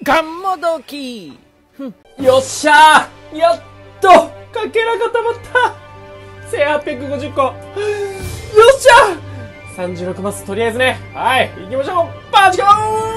ガンモドキ。 よっしゃー、やっとかけらがたまった。1850個。よっしゃー、36マスとりあえずね。はい、行きましょう。バチコーン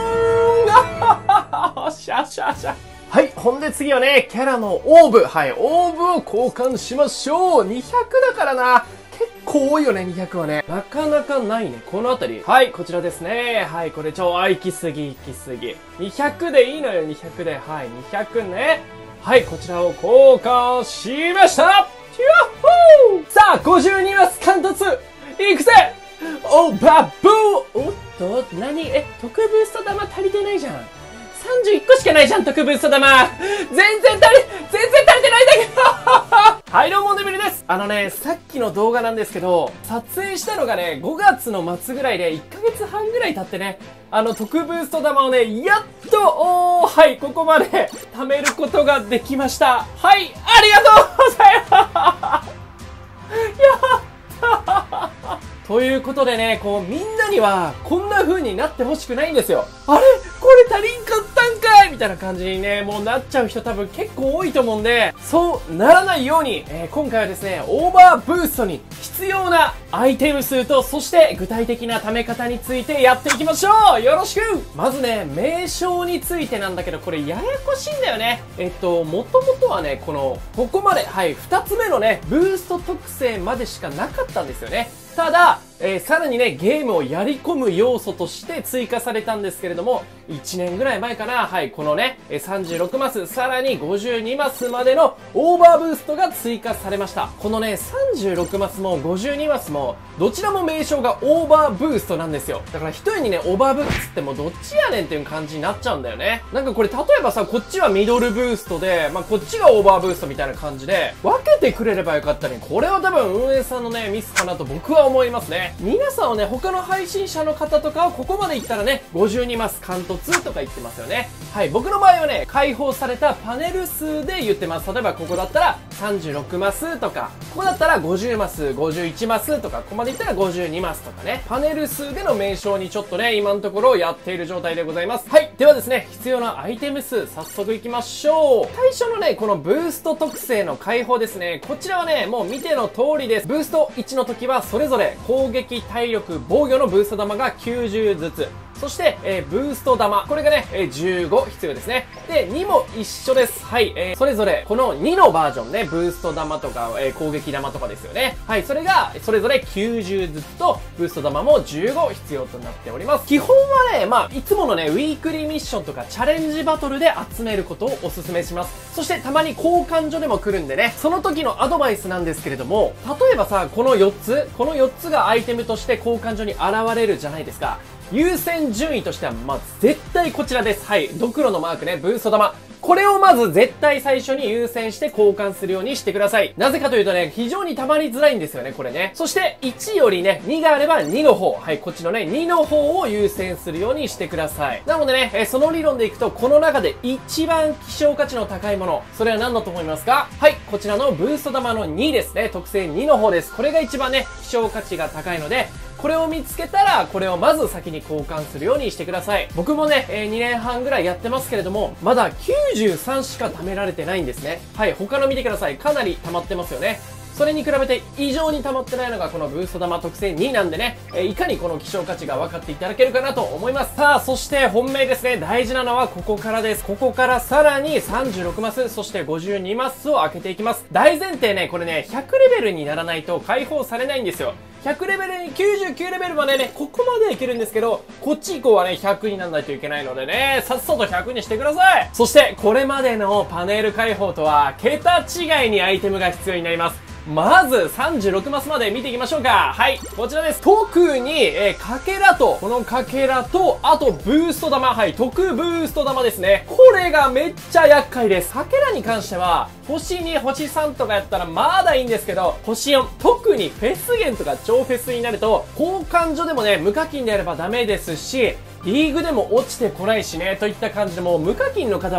よっしゃよっしゃよっしゃ。はい、ほんで次はね、キャラのオーブ。はい、オーブを交換しましょう。200だからな。結構多いよね、200はね。なかなかないね、このあたり。はい、こちらですね。はい、これ行き過ぎ、行き過ぎ。200でいいのよ、200で。はい、200ね。はい、こちらを交換しました。ヤッホー。さあ、52マス貫突いくぜ。オーバーブー。おっと、何特ブースト玉足りてないじゃん。31個しかないじゃん、特ブースト玉。全然足りてないんだけどはい、どうも、デビルです。さっきの動画なんですけど、撮影したのがね、5月の末ぐらいで、1ヶ月半ぐらい経ってね、特ブースト玉をね、やっと、はい、ここまで貯めることができました。はい、ありがとうございますやったということでね、みんなには、こんな風になってほしくないんですよ。あれこれ足りんかったんかいみたいな感じにね、もうなっちゃう人多分結構多いと思うんで、そうならないように、今回はですね、オーバーブーストに必要なアイテム数と、そして具体的な貯め方についてやっていきましょう。よろしく。まずね、名称についてなんだけど、これややこしいんだよね。もともとはね、ここまで、はい、2つ目のね、ブースト特性までしかなかったんですよね。ただ、さらにね、ゲームをやり込む要素として追加されたんですけれども、1年ぐらい前かな、はい、このね、36マス、さらに52マスまでのオーバーブーストが追加されました。このね、36マスも52マスも、どちらも名称がオーバーブーストなんですよ。だから一重にね、オーバーブーストってもどっちやねんっていう感じになっちゃうんだよね。なんかこれ例えばさ、こっちはミドルブーストで、こっちがオーバーブーストみたいな感じで、分けてくれればよかったね。これは多分運営さんのね、ミスかなと僕は思いますね。皆さんはね、他の配信者の方とかはここまでいったらね、52マス貫突とか言ってますよね。はい、僕の場合はね、開放されたパネル数で言ってます。例えばここだったら36マスとか、ここだったら50マス、51マスとか、ここまでいったら52マスとかね、パネル数での名称にちょっとね、今のところやっている状態でございます。はい、ではですね、必要なアイテム数、早速いきましょう。最初のね、このブースト特性の開放ですね、こちらはね、もう見ての通りです。ブースト1の時はそれぞれ攻撃、体力、防御のブースト玉が90ずつ。そして、ブースト玉。これがね、15必要ですね。で、2も一緒です。はい、それぞれ、この2のバージョンね、ブースト玉とか、攻撃玉とかですよね。はい、それが、それぞれ90ずつと、ブースト玉も15必要となっております。基本はね、いつものね、ウィークリーミッションとか、チャレンジバトルで集めることをお勧めします。そして、たまに交換所でも来るんでね、その時のアドバイスなんですけれども、例えばさ、この4つがアイテムとして交換所に現れるじゃないですか。優先順位としては、絶対こちらです。はい。ドクロのマークね、ブースト玉。これをまず絶対最初に優先して交換するようにしてください。なぜかというとね、非常に溜まりづらいんですよね、これね。そして、1よりね、2があれば2の方。はい、こっちのね、2の方を優先するようにしてください。なのでね、その理論でいくと、この中で一番希少価値の高いもの、それは何だと思いますか？はい、こちらのブースト玉の2ですね。特性2の方です。これが一番ね、希少価値が高いので、これを見つけたら、これをまず先に交換するようにしてください。僕もね、2年半ぐらいやってますけれども、まだ93しか貯められてないんですね。はい、他の見てください。かなり溜まってますよね。それに比べて異常に溜まってないのがこのブースト玉特性2なんでね、いかにこの希少価値が分かっていただけるかなと思います。さあ、そして本命ですね。大事なのはここからです。ここからさらに36マス、そして52マスを開けていきます。大前提ね、これね、100レベルにならないと解放されないんですよ。100レベルに99レベルまでね、ここまではいけるんですけど、こっち以降はね、100にならないといけないのでね、さっさと100にしてください。そして、これまでのパネル開放とは、桁違いにアイテムが必要になります。まず、36マスまで見ていきましょうか。はい、こちらです。特に、かけらと、このかけらと、あと、ブースト玉。はい、特ブースト玉ですね。これがめっちゃ厄介です。かけらに関しては、星2、星3とかやったらまだいいんですけど、星4、特にフェスゲンとか超フェスになると、交換所でもね、無課金であればダメですし、リーグでも落ちてこないしね、といった感じでもう無課金の方は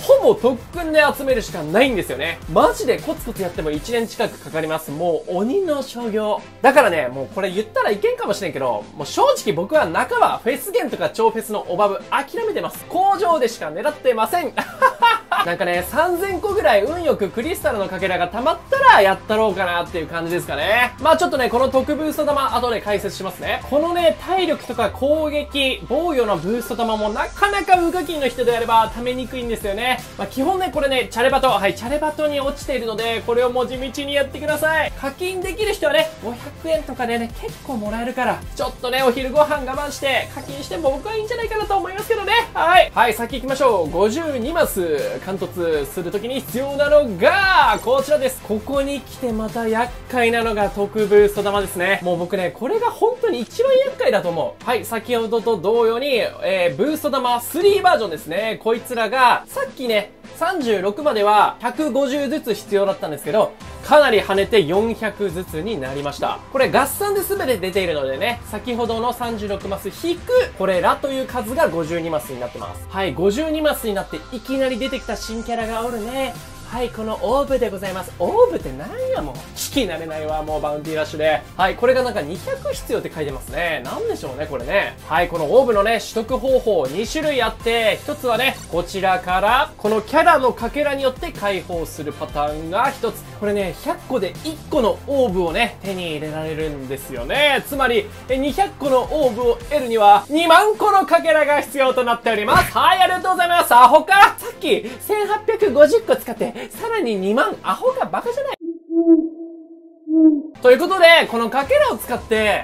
ほぼ特訓で集めるしかないんですよね。マジでコツコツやっても1年近くかかります。もう鬼の所業。だからね、もうこれ言ったらいけんかもしれんけど、もう正直僕は半ばフェスゲンとか超フェスのオバブ諦めてます。工場でしか狙ってません。なんかね、3000個ぐらい運よくクリスタルのかけらが溜まったらやったろうかなっていう感じですかね。まあちょっとね、この特ブースト玉後で解説しますね。このね、体力とか攻撃、防御のブースト玉もなかなか無課金の人であれば溜めにくいんですよね。まあ基本ね、これね、チャレバト、はい、チャレバトに落ちているので、これをもう地道にやってください。課金できる人はね、500円とかでね、結構もらえるから、ちょっとね、お昼ご飯我慢して課金しても僕はいいんじゃないかなと思いますけどね。はい。はい、先行きましょう。52マス、貫突するときに必要なのが、こちらです。ここに来てまた厄介なのが特ブースト玉ですね。もう僕ね、これが本当に一番厄介だと思う。はい、先ほどと同様に、ブースト玉3バージョンですね。こいつらが、さっきね、36までは150ずつ必要だったんですけど、かなり跳ねて400ずつになりました。これ合算で全て出ているのでね、先ほどの36マス引く、これらという数が52マスになってます。はい、52マスになっていきなり出てきた新キャラがおるね。はい、このオーブでございます。オーブって何やもう。聞き慣れないわ、もうバウンティーラッシュで。はい、これがなんか200必要って書いてますね。なんでしょうね、これね。はい、このオーブのね、取得方法2種類あって、一つはね、こちらから、このキャラのかけらによって解放するパターンが一つ。これね、100個で1個のオーブをね、手に入れられるんですよね。つまり、200個のオーブを得るには、2万個のかけらが必要となっております。はい、ありがとうございます。アホか。さっき、1850個使って、さらに2万、アホがバカじゃない。ということで、このかけらを使って、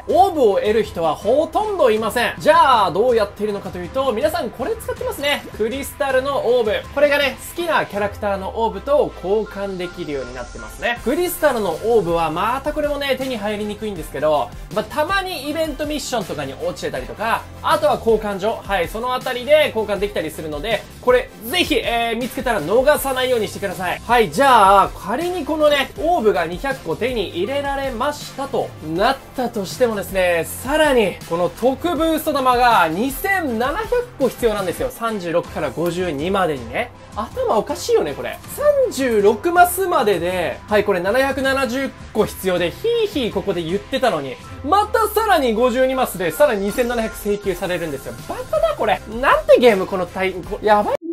オーブを得る人はほとんどいません。じゃあ、どうやっているのかというと、皆さんこれ使ってますね。クリスタルのオーブ。これがね、好きなキャラクターのオーブと交換できるようになってますね。クリスタルのオーブは、またこれもね、手に入りにくいんですけど、たまにイベントミッションとかに落ちてたりとか、あとは交換所。はい、そのあたりで交換できたりするので、これ、ぜひ、見つけたら逃さないようにしてください。はい、じゃあ、仮にこのね、オーブが200個手に入れられましたとなったとしてもですね、さらに、この特ブースト玉が2700個必要なんですよ。36から52までにね。頭おかしいよね、これ。36マスまでで、はい、これ770個必要で、ヒーヒーここで言ってたのに、またさらに52マスで、さらに2700請求されるんですよ。バカだ、これ。なんてゲーム、このやばい。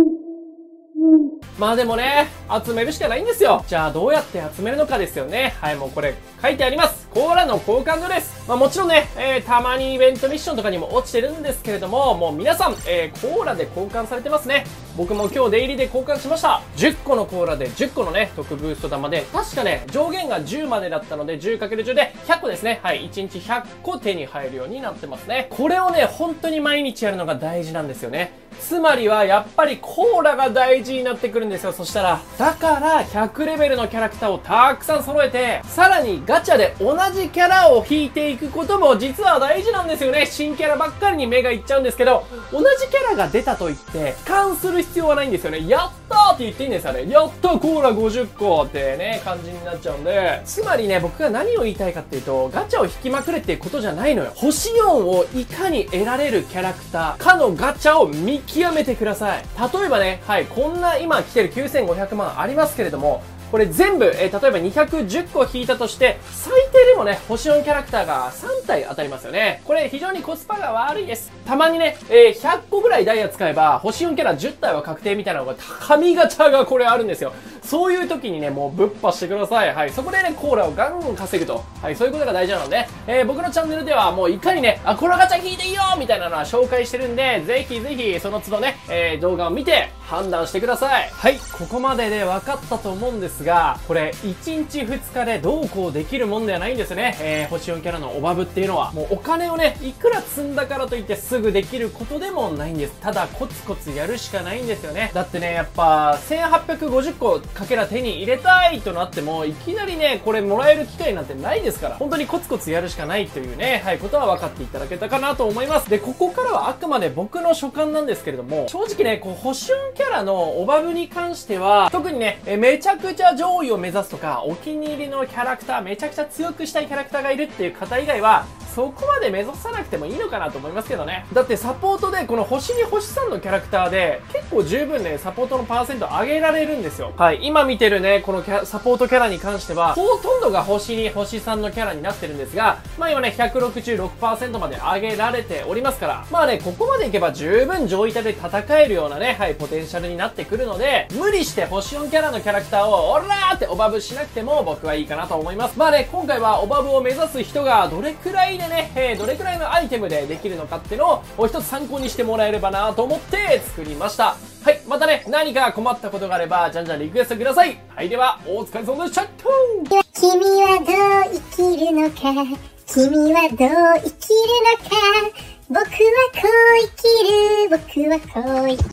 まあでもね、集めるしかないんですよ。じゃあどうやって集めるのかですよね。はい、もうこれ書いてあります。コーラの交換所です。まあもちろんね、たまにイベントミッションとかにも落ちてるんですけれども、もう皆さん、コーラで交換されてますね。僕も今日出入りで交換しました。10個のコーラで10個のね、特ブースト玉で、確かね、上限が10までだったので、10×10 で100個ですね。はい、1日100個手に入るようになってますね。これをね、本当に毎日やるのが大事なんですよね。つまりは、やっぱりコーラが大事になってくるんですよ。そしたら、だから100レベルのキャラクターをたくさん揃えて、さらにガチャで同じキャラを引いていくことも実は大事なんですよね。新キャラばっかりに目がいっちゃうんですけど、同じキャラが出たと言って、悲観する必要はないんですよね。やったーって言っていいんですよね。やったーコーラ50個ってね、感じになっちゃうんで。つまりね、僕が何を言いたいかっていうと、ガチャを引きまくれっていうことじゃないのよ。星4をいかに得られるキャラクターかのガチャを見極めてください。例えばね、はい、こんな今来てる9500万ありますけれども、これ全部、例えば210個引いたとして、最低でもね、星4キャラクターが3体当たりますよね。これ非常にコスパが悪いです。たまにね、100個ぐらいダイヤ使えば、星4キャラ10体は確定みたいなのが、神ガチャがこれあるんですよ。そういう時にね、もうぶっ破してください。はい、そこでね、コーラをガンガン稼ぐと。はい、そういうことが大事なので、僕のチャンネルではもういかにね、コーラガチャ引いていいよみたいなのは紹介してるんで、ぜひぜひその都度ね、動画を見て判断してください。はい、ここまでで分かったと思うんですが、これ1日2日でどうこうできるもんではないんですね。星4キャラのオバブっていうのはもうお金をねいくら積んだからといってすぐできることでもないんです。ただコツコツやるしかないんですよね。だってね、やっぱ1850個かけら手に入れたいとなってもいきなりねこれもらえる機会なんてないですから、本当にコツコツやるしかないというね、はい、ことは分かっていただけたかなと思います。で、ここからはあくまで僕の所感なんですけれども、正直ねこう星4キャラのオバブに関しては特にねめちゃくちゃ上位を目指すとかお気に入りのキャラクター、めちゃくちゃ強くしたいキャラクターがいるっていう方以外はそこまで目指さなくてもいいのかなと思いますけどね。だってサポートでこの星2星3のキャラクターで結構十分ね、サポートのパーセント上げられるんですよ。はい。今見てるね、このサポートキャラに関しては、ほとんどが星2、星3のキャラになってるんですが、まあ今ね、166% まで上げられておりますから、まあね、ここまでいけば十分上位体で戦えるようなね、はい、ポテンシャルになってくるので、無理して星4キャラのキャラクターを、オラーってオバブしなくても僕はいいかなと思います。まあね、今回はオバブを目指す人がどれくらいでね、どれくらいのアイテムでできるのかっていうのを一つ参考にしてもらえればなと思って作りました。はい、またね、何か困ったことがあれば、じゃんじゃんリクエストください。はい、では、お疲れ様でした。 君はどう生きるのか、君はどう生きるのか、僕はこう生きる、僕はこう生きる。